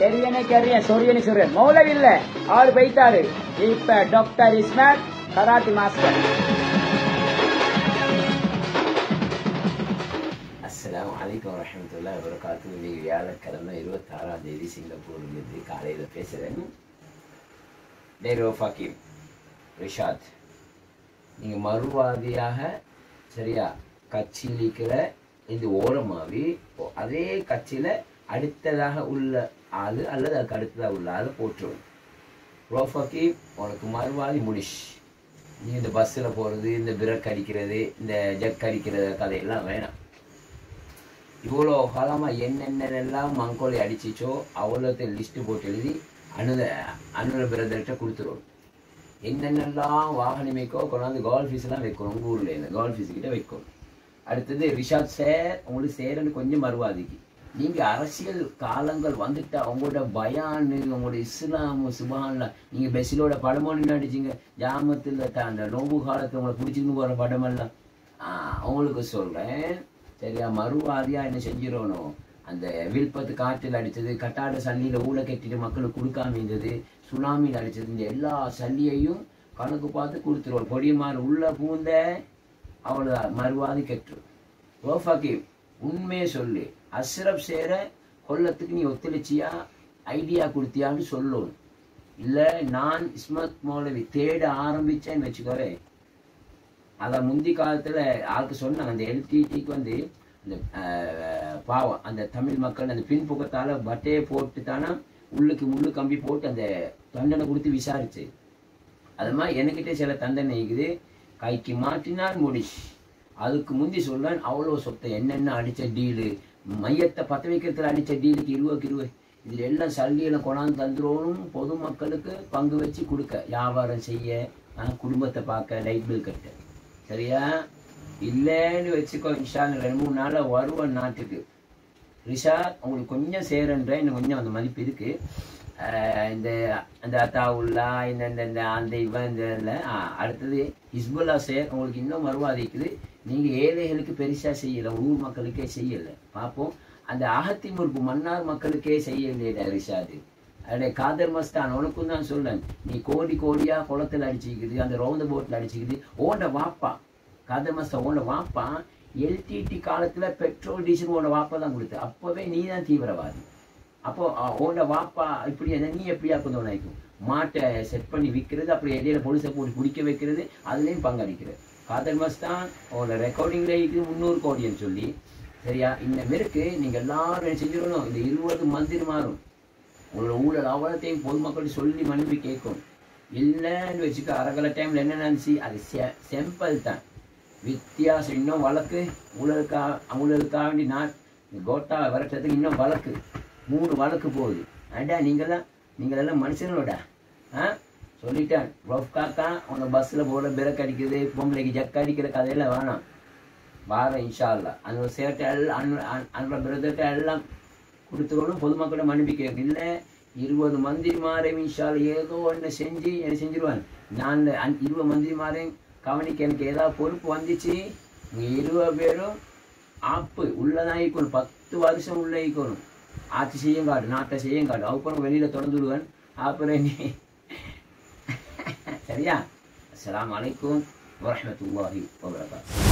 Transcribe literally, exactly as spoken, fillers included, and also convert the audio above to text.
தெரியனே கரியன் சொரியனே சொரியன் மௌலவி இல்ல அவர் போயிட்டாரு. இப்ப டாக்டர் இஸ்மாயில் கராத்தி மாஸ்டர். அஸ்ஸலாமு அலைக்கும் வரஹ்மத்துல்லாஹி வபரகாத்துஹு. இன்னைக்கு வியாழக்கிழமை இருபத்தி ஆறாம் தேதி சிங்கப்பூர்லேருந்து காலையில் பேசுகிறேன். டேரோ ஃபக்கீம் ரிஷாத், நீங்கள் மறுவாதியாக சரியா கட்சியில் இருக்கிற இந்த ஓரமாவி அதே கட்சியில் அடுத்ததாக உள்ள ஆள் அல்லது அதுக்கு அடுத்ததாக உள்ள ஆள் போட்டுருவோம். ரோ ஃபக்கீம், உனக்கு மறுவாதி முடிஷ். நீ இந்த பஸ்ஸில் போகிறது, இந்த பிரக் அடிக்கிறது, இந்த ஜக் அடிக்கிறது கதையெல்லாம் வேணாம். இவ்வளோ காலமாக என்னென்னலாம் மங்கோலி அடிச்சிச்சோ அவ்வளோத்தையும் லிஸ்ட்டு போட்டு எழுதி அனுத அனுர பிரதர்கிட்ட கொடுத்துருவோம். என்னென்னலாம் வாகனமேக்கோ கொண்டாந்து கோல் ஃபீஸ்லாம் வைக்கணும். உங்கள் ஊரில் இந்த கோல் ஃபீஸுக்கிட்ட வைக்கணும். அடுத்தது ரிஷாத் சார், உங்களுக்கு சேரன்னு கொஞ்சம் மறுவாதிக்கு. நீங்கள் அரசியல் காலங்கள் வந்துட்டா உங்களோட பயானு, உங்களோட இஸ்லாமு சுபான்ல நீங்கள் பெசிலோட படமோன்னு அடிச்சிங்க. ஜாமத்தில் அந்த நோம்பு காலத்தில் உங்களை பிடிச்சின்னு போகிற படமெல்லாம் அவங்களுக்கு சொல்கிறேன். சரியா, மறுவாதியாக என்ன செஞ்சிடணும், அந்த வில்பத்து காற்றில் அடித்தது, கட்டாட சல்லியில் ஊழ கட்டிட்டு மக்களுக்கு கொடுக்காம இருந்தது, சுனாமியில் அடித்தது, இந்த எல்லா சல்லியையும் கணக்கு பார்த்து கொடுத்துருவோம். பொடியமாறு உள்ள பூந்த அவ்வளோ மறுவாதி கெட்டு. ரோ ஃபக்கீம், உண்மையை சொல்லு, அஸ்ரப் சேர கொல்லத்துக்கு நீ ஒத்துழைச்சியா ஐடியா கொடுத்தியான்னு சொல்லணும். இல்லை நான் இஸ்மத் மௌலவி தேட ஆரம்பித்தேன்னு வச்சுக்கோறேன். அதை முந்தி காலத்தில் ஆளுக்கு சொன்னாங்க, அந்த எல்டிடிக்கு வந்து அந்த பாவம் அந்த தமிழ் மக்கள் அந்த பின்புக்கத்தால் பட்டையை போட்டு தானே உள்ளுக்கு முள்ளு கம்பி போட்டு அந்த தண்டனை கொடுத்து விசாரிச்சு. அது மாதிரி என்கிட்ட சில தண்டனை இருக்குது. கைக்கு மாட்டினால் முடிஷ். அதுக்கு முந்தி சொல்வேன், அவ்வளோ சொத்தை என்னென்ன அடித்த டீலு, மையத்தை பற்ற வைக்கிறதுல அடித்த டீலுக்கு இருபதுக்கு இருபது, இதில் எல்லாம் சல்லியில் கொண்டாந்து தந்துடணும். பொதுமக்களுக்கு பங்கு வச்சு கொடுக்க, வியாபாரம் செய்ய, குடும்பத்தை பார்க்க, லைட் பில் கட்ட. சரியா, இல்லைன்னு வச்சுக்கோ. இன்ஷா ரெண்டு மூணு நாளில் வருவன் நாட்டுக்கு. ரிஷாத், உங்களுக்கு கொஞ்சம் சேரன்ற இன்னும் கொஞ்சம் அந்த மதிப்பு இருக்குது. இந்த அந்த அத்தாவுல்லா இந்த இந்த அந்த இவன் இந்த இல்லை. அடுத்தது ஹிஸ்புல்லா சேர், உங்களுக்கு இன்னும் மறுவாதிக்குது. நீங்கள் ஏழைகளுக்கு பெருசாக செய்யலை, ஊர் மக்களுக்கே செய்யலை. பார்ப்போம். அந்த அகத்திமுறுப்பு மன்னார் மக்களுக்கே செய்யலையே ரிஷாது. அப்படியே காதர் மஸ்தான், உனக்கும் தான் சொல்லேன். நீ கோடி கோடியாக குளத்தில் அடிச்சுக்கிது, அந்த ரவுந்த போட்டில் அடிச்சுக்கிது. ஓண்ட வாப்பா காதர் மஸ்தான், ஓண்ட வாப்பா எல்டிடி காலத்தில் பெட்ரோல் டீசல் ஓண்ட வாப்பா தான் கொடுத்து. அப்போவே நீ தான் தீவிரவாதி. அப்போ ஓண்ட வாப்பா இப்படி என்ன நீ எப்படியா கொஞ்சம் நினைக்கும். மாட்டை செட் பண்ணி விற்கிறது, அப்படி இடையில பொலிசை போட்டு குடிக்க வைக்கிறது, அதுலேயும் பங்களிக்கிறது. காதர் மஸ்தான் உங்களோட ரெக்கார்டிங்கில் இருக்குது முந்நூறு கோடின்னு சொல்லி. சரியா, இந்த மாருக்கு நீங்கள் எல்லாரும் செஞ்சிடணும். இந்த இருபது மந்திரி மாறும். உங்களோட ஊழல் அவ்வளோத்தையும் பொதுமக்கள் சொல்லி மனுப்பி கேட்கும். இல்லைன்னு வச்சுக்க, அரகல டைமில் என்ன நினச்சி அது செ செம்பிள் தான். வித்தியாசம் இன்னும் வழக்கு ஊழலுக்காக ஊழலுக்காக வேண்டி நான் கோட்டா விரட்டுறதுக்கு இன்னும் வழக்கு மூணு வழக்கு போகுது. அடா நீங்களாம் நீங்களெல்லாம் மனுஷங்களோட ஆ சொல்லிட்டேன். ரொஃப் காக்கா உங்க பஸ்ஸில் போட பிரக் அடிக்கிறது, பொம்பளைக்கு ஜக் அடிக்கிற கதையெல்லாம் வேணாம். வார இன்ஷா அல்லா அந்த சேட்டை எல்லாம் அந்த பிரதர்கிட்ட எல்லாம் கொடுத்துக்கணும். பொதுமக்களோட மனுப்பி கேட்கும். இல்லை இருபது மந்திரி மாறையும் இன்ஷால் ஏதோ ஒன்று செஞ்சு என்ன செஞ்சிருவான். நான் இருபது மந்திரி மாறையும் கவனிக்க எனக்கு ஏதாவது பொறுப்பு வந்துச்சு. நீங்கள் இருபது பேரும் ஆப்பு உள்ளதான் ஈக்கணும். பத்து வருஷம் உள்ள ஈக்கணும். ஆட்சி செய்யும் காடு, நாட்டை செய்யும் காடு. அப்புறம் வெளியில் தொடர்ந்துடுவேன். அப்புறம் நீ சரியா. அஸ்ஸலாமு அலைக்கும் வரஹ்மத்துல்லாஹி வபரகாத்துஹு.